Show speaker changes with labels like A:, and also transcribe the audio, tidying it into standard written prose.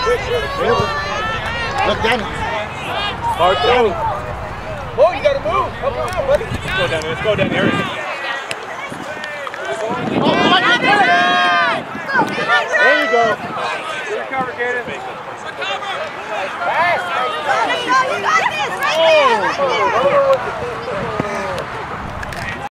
A: Look, Danny.
B: Hard throw.
C: Oh, you gotta move. Come on, buddy.
B: Let's go down there. Let's go down there.
A: Oh, come on, get there. There you go.
C: Good cover, Gator.
D: You got this, right there.